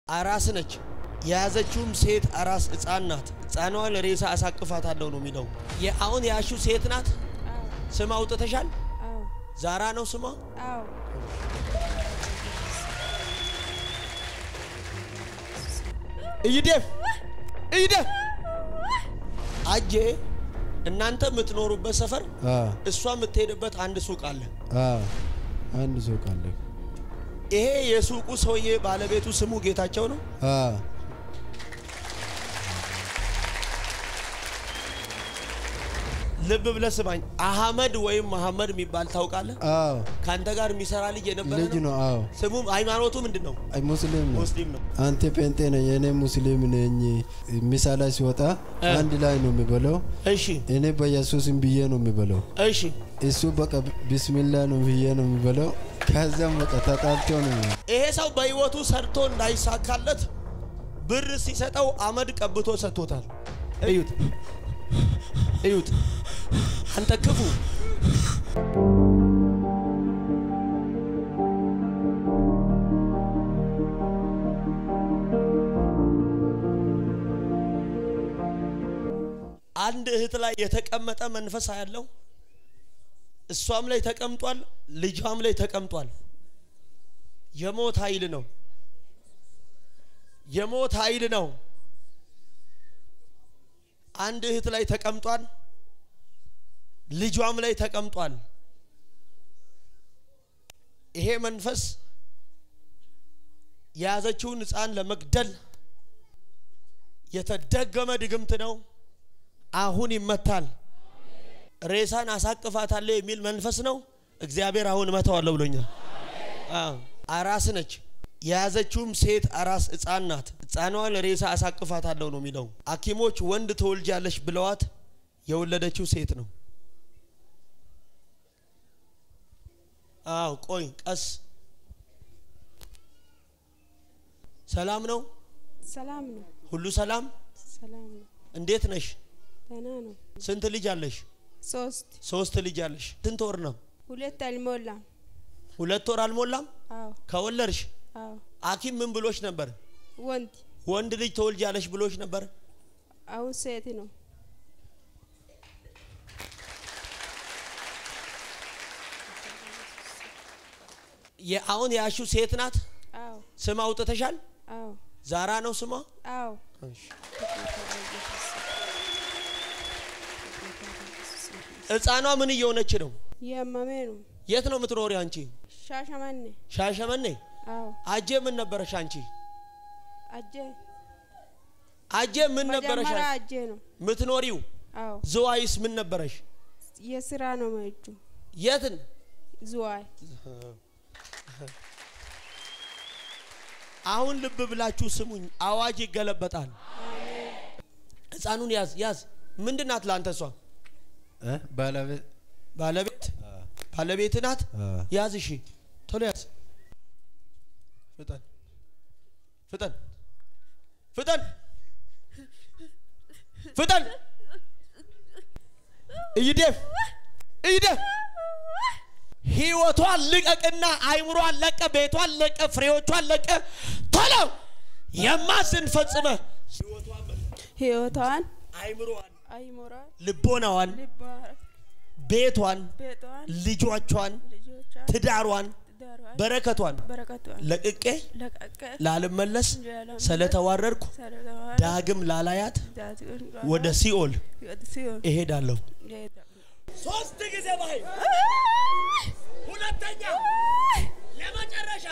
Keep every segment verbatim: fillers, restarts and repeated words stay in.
አራስ ነች የያዘችውም ሴት አራስ ሕፃን ናት ሕፃኗን ሬሳ አሳቅፋታለሁ ነው የሚለው የአሁን ያሹ ሴት ናት አዎ ስም አውጥተሻል አዎ ዛራ ነው ስሟ አዎ እይደፍ እይደፍ አጄ እናንተ የምትኖሩበት ሰፈር እሷ የምትሄድበት አንድ ሱቅ አለ አዎ አንድ ሱቅ አለ ይሄ የሱቁ ሰውዬ ባለቤቱ ስሙ ጌታቸው ነው አዎ ልብ ብለህ ስማኝ አህመድ ወይም መሐመድ የሚባል ታውቃለህ አዎ ካንተ ጋር የሚሰራ ልጅ የነበረ ልጅ ነው አዎ ስሙ ሃይማኖቱ ምንድነው አይ ሙስሊም ነው ሙስሊም ነው አንተ ጴንጤ ነህ የኔ ሙስሊም ነኝ ሚሳላ ሲወጣ አንድ ላይ ነው የሚበለው እሺ እኔ በኢየሱስም ብዬ ነው የሚበለው እሺ እሱ በቃ ቢስሚላህ ነው ብዬ ነው የሚበለው ከዛም በቃ ተጣልቶ ነው ይሄ ሰው በህይወቱ ሰርቶ እንዳይሳካለት ብር ሲሰጠው አመድ ቀብቶ ሰጥቶታል እዩት እዩት አንተ ክፉ አንድ እህት ላይ የተቀመጠ መንፈስ ያለው እሷም ላይ ተቀምጧል ልጇም ላይ ተቀምጧል የሞት ኃይል ነው የሞት ኃይል ነው አንድ እህት ላይ ተቀምጧል ልጇም ላይ ተቀምጧል ይሄ መንፈስ ያዘችውን ሕፃን ለመግደል የተደገመ ድግምት ነው አሁን ይመታል ሬሳን አሳቅፋታለሁ የሚል መንፈስ ነው እግዚአብሔር አሁን መታዋለሁ ብሎኛል አዎ አራስ ነች የያዘችውም ሴት አራስ ሕፃን ናት ሕፃኗን ሬሳ አሳቅፋታለሁ ነው የሚለው አኪሞች ወንድ ተወልጃለሽ ብለዋት የወለደችው ሴት ነው አው ቆይ ቀስ ሰላም ነው ሰላም ነው ሁሉ ሰላም ሰላም ነው እንዴት ነሽ ደህና ነው ስንት ልጅ አለሽ ሶስት ሶስት ልጅ አለሽ ስንት ወር ነው ሁለት አልሞላም ሁለት ወር አልሞላም አው ከወለድሽ አው አኪም ምን ብሎሽ ነበር ወንድ ወንድ ልጅ ተወልጃለሽ ብሎሽ ነበር አው ሴት ነው የአሁን ያሹ ሴት ናት አው ስም አውጥተሻል አው ዛራ ነው ስሟ አው እሺ ሕፃኗ ምን እየሆነች ነው የማሜ ነው የት ነው የምትኖሪ አንቺ ሻሸመኔ ሻሸመኔ አው አጄ ምን ነበርሽ አንቺ አጄ አጄ ምን ነበርሽ አጄ ነው ምትኖሪው አው ዝዋይስ ምን ነበርሽ የስራ ነው ማይቱ የትን ዝዋይ አሁን ልብ ብላችሁ ስሙኝ አዋጅ ይገለበጣል አሜን ሕፃኑን ያዝ ያዝ ምንድናት ላንተሷ እ ባለቤት ባለቤት ባለቤት ናት ያዝ እሺ ቶሎ ያዝ ፍጠን ፍጠን ፍጠን ፍጠን እይደፍ እይደፍ ህይወቷን ልቀቅና አይምሮዋን ለቀ ቤቷን ለቀ ፍሬዎቿን ለቀ ቶሎ የማስን ፈጽመ ህይወቷን አይምሮዋን አይምሮዋን ልቦናዋን ቤቷን ልጆቿን ትዳሯን በረከቷን ለቅቄ ላልመለስ ስለተዋረድኩ ዳግም ላላያት ወደ ሲኦል እሄዳለሁ ሶስት ጊዜ ባይ ሁለተኛ ለመጨረሻ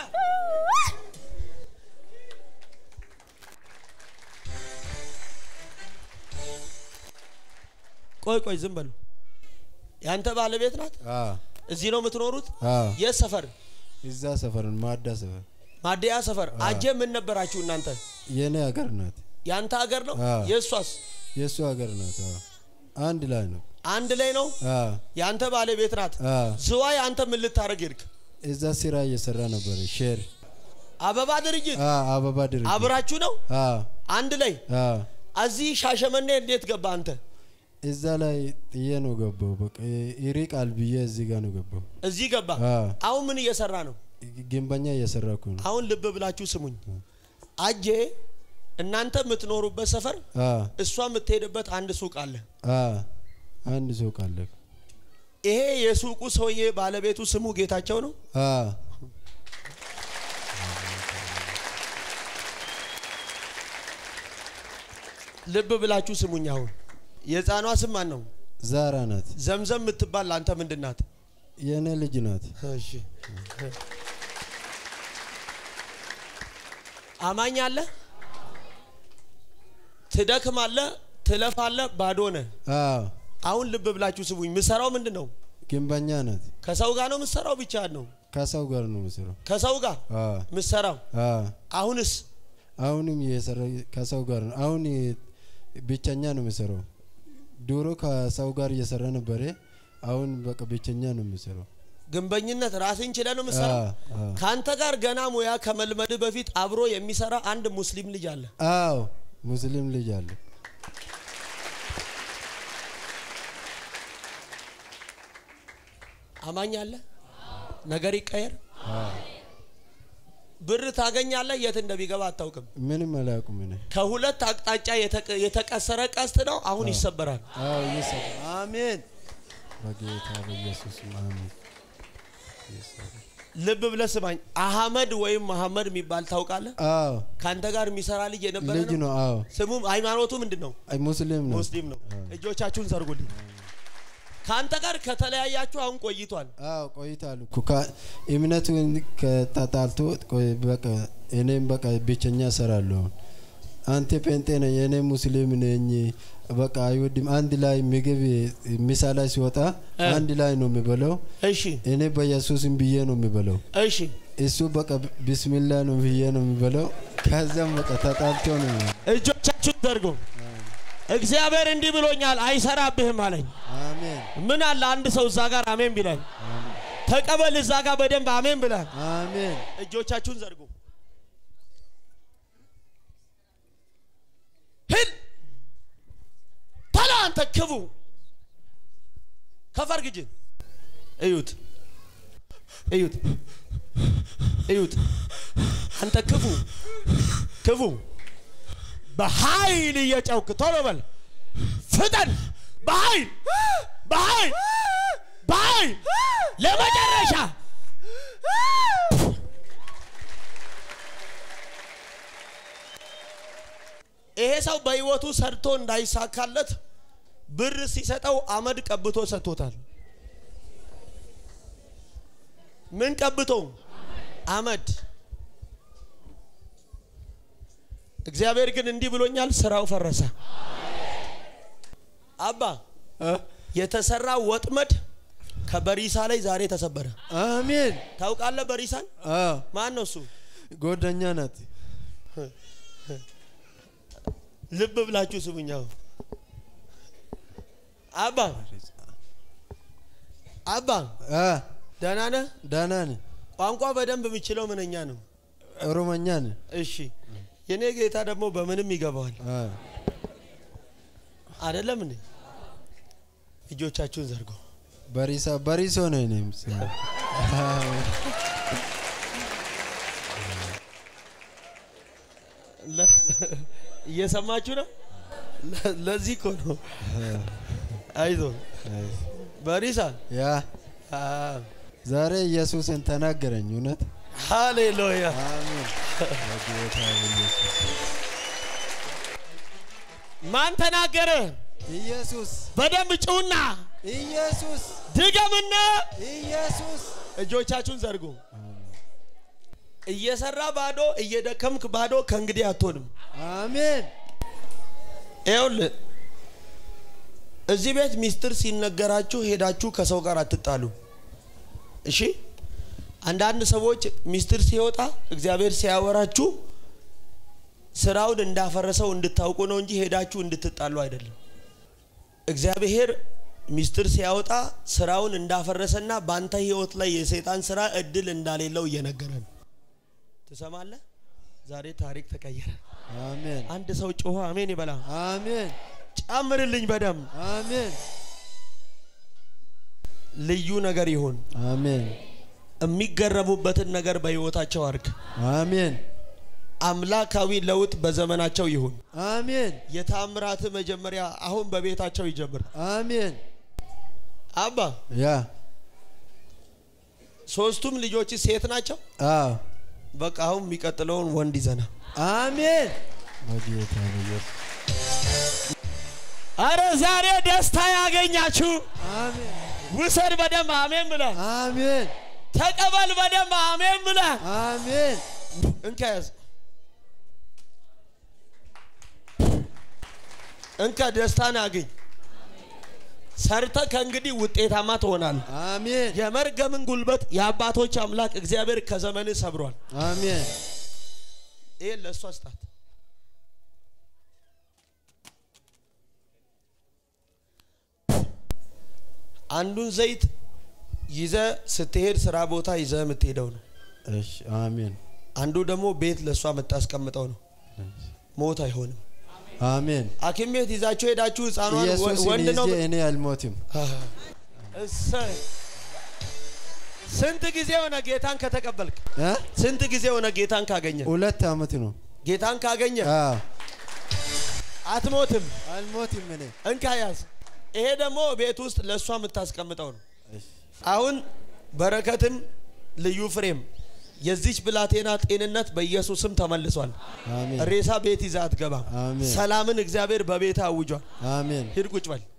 ቆይ ቆይ ዝም በሉ ያንተ ባለቤት ናት አዎ እዚህ ነው የምትኖሩት አዎ የሰፈር እዛ ሰፈር ማዳ ሰፈር ማዲያ ሰፈር አጄ ምን ነበራችሁ እናንተ የኔ ሀገር ናት ያንተ ሀገር ነው የሷስ የሷ ሀገር ናት አዎ አንድ ላይ ነው አንድ ላይ ነው አዎ ያንተ ባለቤት ናት አዎ ዝዋይ አንተ ምን ልታረግ ይርክ እዛ ስራ እየሰራ ነበር ሼር አበባ ድርጅት አዎ አበባ ድርጅት አብራችሁ ነው አዎ አንድ ላይ አዎ እዚህ ሻሸመኔ እንዴት ገባ አንተ እዛ ላይ ጥዬ ነው ገባው በቃ ይሪቃል ብዬ እዚህ ጋር ነው ገባው እዚህ ገባ አሁን ምን እየሰራ ነው ግንባኛ እየሰራኩ ነው አሁን ልብ ብላችሁ ስሙኝ አጄ እናንተ የምትኖሩበት ሰፈር እሷ የምትሄድበት አንድ ሱቅ አለ አ አንድ ሱቅ አለ ይሄ የሱቁ ሰውዬ ባለቤቱ ስሙ ጌታቸው ነው አ ልብ ብላችሁ ስሙኛው የጻኗ ስም ማን ነው ዛራ ናት ዘምዘም የምትባል አንተ ምንድናት የኔ ልጅ ናት እሺ አማኝ አለ ትደክማለ ትለፋለ ባዶ ነህ አዎ አሁን ልብ ብላችሁ ስሙኝ ምሰራው ምንድነው ግንበኛ ናት ከሰው ጋር ነው ምሰራው ብቻ ነው ከሰው ጋር ነው ምሰራው ከሰው ጋር አዎ ምሰራው አዎ አሁንስ አሁንም የሰራ ከሰው ጋር ነው አሁን ብቻኛ ነው ምሰራው ዶሮ ከሰው ጋር እየሰራ ነበር አሁን በቃ ብቻኛ ነው ምሰራው ግንበኝነት ራስን ይችላል ነው ምሰራው ካንተ ጋር ገና ሙያ ከመልመድ በፊት አብሮ የሚሰራ አንድ ሙስሊም ልጅ አለ አዎ ሙስሊም ልጅ አለ አማኝ አለ ነገር ይቀየር ብር ታገኛለህ የት እንደሚገባ አታውቅም ምንም አላውቅም እኔ ከሁለት አቅጣጫ የተቀሰረ ቀስት ነው አሁን ይሰበራል አዎ ይሰበራል አሜን በጌታ በኢየሱስ አሜን ልብ ብለህ ስማኝ አህመድ ወይም መሐመድ የሚባል ታውቃለህ አዎ ካንተ ጋር የሚሰራ ልጅ የነበረ ልጅ ነው አዎ ስሙ ሃይማኖቱ ምንድነው አይ ሙስሊም ነው ሙስሊም ነው እጆቻችሁን ዘርጉልኝ ካንተ ጋር ከተለያያችሁ አሁን ቆይቷል አዎ ቆይታል ኩካ እምነቱ ከተጣልቶ በቃ እኔም በቃ ብቸኛ ሰራለሁ አንተ ጴንጤ ነህ የኔ ሙስሊም ነኝ በቃ አይወድም አንድ ላይ ምግብ ሚሳላ ሲወጣ አንድ ላይ ነው የሚበላው እሺ እኔ በኢየሱስም ብዬ ነው የሚበላው እሺ እሱ በቃ ቢስሚላህ ነው ብዬ ነው የሚበላው ከዛም በቃ ተጣልቶ ነው እጆቻችሁን ዘርጉ እግዚአብሔር እንዲህ ብሎኛል አይሰራብህም አለኝ አሜን ምን አለ አንድ ሰው እዛ ጋር አሜን ቢላል ተቀበል እዛ ጋር በደንብ አሜን ብላል አሜን እጆቻችሁን ዘርጉ ሂድ ታላንተ ክፉ ከፈርግጅ እዩት እዩት እዩት አንተ ክፉ ክፉ በኃይል እየጨውክ ቶሎ በል ፍጠን በኃይል በኃይል በኃይል ለመጨረሻ ይሄ ሰው በህይወቱ ሰርቶ እንዳይሳካለት ብር ሲሰጠው አመድ ቀብቶ ሰጥቶታል ምን ቀብቶ አመድ እግዚአብሔር ግን እንዲህ ብሎኛል ስራው ፈረሰ አባ የተሰራ ወጥመድ ከበሪሳ ላይ ዛሬ ተሰበረ አሜን ታውቃለህ በሪሳን አዎ ማን ነው እሱ ጎደኛ ናት ልብ ብላችሁ ስሙኛው አባ አባ አ ደህና ነህ ደህና ነኝ ቋንቋ በደንብ የምችለው ምንኛ ነው ኦሮሞኛ ነኝ እሺ የኔ ጌታ ደግሞ በምንም ይገባዋል አ አይደለም እንዴ እጆቻችሁን ዘርጉ በሪሳ በሪሶ ነው እኔም እየሰማችሁ ነው ለዚህ እኮ ነው አይዞ በሪሳ ያ ዛሬ ኢየሱስን ተናገረኝ እውነት ሃሌሉያ አሜን በጌታ ኢየሱስ ማን ተናገረ ኢየሱስ በደም ጩና ኢየሱስ ድገምና ኢየሱስ እጆቻችሁን ዘርጉ እየሰራ ባዶ እየደከምክ ባዶ ከእንግዲህ አትሆንም አሜን ኤውል እዚህ ቤት ሚስጥር ሲነገራችሁ ሄዳችሁ ከሰው ጋር አትጣሉ እሺ አንዳንድ ሰዎች ሚስጥር ሲወጣ እግዚአብሔር ሲያወራችሁ ስራውን እንዳፈረሰው እንድታውቁ ነው እንጂ ሄዳችሁ እንድትጣሉ አይደለም እግዚአብሔር ሚስጥር ሲያወጣ ስራውን እንዳፈረሰና ባንተ ህይወት ላይ የሰይጣን ስራ እድል እንዳሌለው እየነገረን ትሰማለህ ዛሬ ታሪክ ተቀየረ አሜን አንድ ሰው ጮሆ አሜን ይበላ አሜን ጨምርልኝ በደም አሜን ልዩ ነገር ይሁን አሜን የሚገረሙበትን ነገር በህይወታቸው አርግ አሜን አምላካዊ ለውጥ በዘመናቸው ይሁን አሜን የታምራት መጀመሪያ አሁን በቤታቸው ይጀምር አሜን አባ ያ ሶስቱም ልጆች ሴት ናቸው አዎ በቃ አሁን የሚቀጥለውን ወንድ ይዘና አሜን ወዲታ ነው አረ ዛሬ ደስታ ያገኛችሁ አሜን ውሰድ በደም አሜን ብለ አሜን ተቀበል በደም አሜን ብለ አሜን እንካስ እንካ ደስታን አገኝ ሰርተ ከእንግዲህ ውጤታማ ትሆናለህ አሜን የመርገምን ጉልበት የአባቶች አምላክ እግዚአብሔር ከዘመን ሰብሯል አሜን ይሄ ለሷ አስጣት አንዱን ዘይት ይዘ ስትሄድ ስራ ቦታ ይዘ የምትሄደው ነው እሺ አሜን አንዱ ደግሞ ቤት ለሷ መጣስቀምጠው ነው ሞት አይሆንም አሜን አኪም ቤት ይዛችሁ ሄዳችሁ ህፃኗን ወንድ ነው እኔ አልሞትም እሰ ስንት ጊዜ ሆነ ጌታን ከተቀበልክ እ ስንት ጊዜ ሆነ ጌታን ካገኘ ሁለት አመት ነው ጌታን ካገኘ አዎ አትሞትም አልሞትም እኔ እንካያስ ይሄ ደግሞ ቤት ውስጥ ለሷ የምታስቀምጠው ነው አሁን በረከትም ልዩ ፍሬም የዚች ብላቴና ጤንነት በኢየሱስም ተመልሷል አሜን ሬሳ ቤት ይዛት ገባ አሜን ሰላምን እግዚአብሔር በቤት አውጇል አሜን ሂድ ቁጭ በል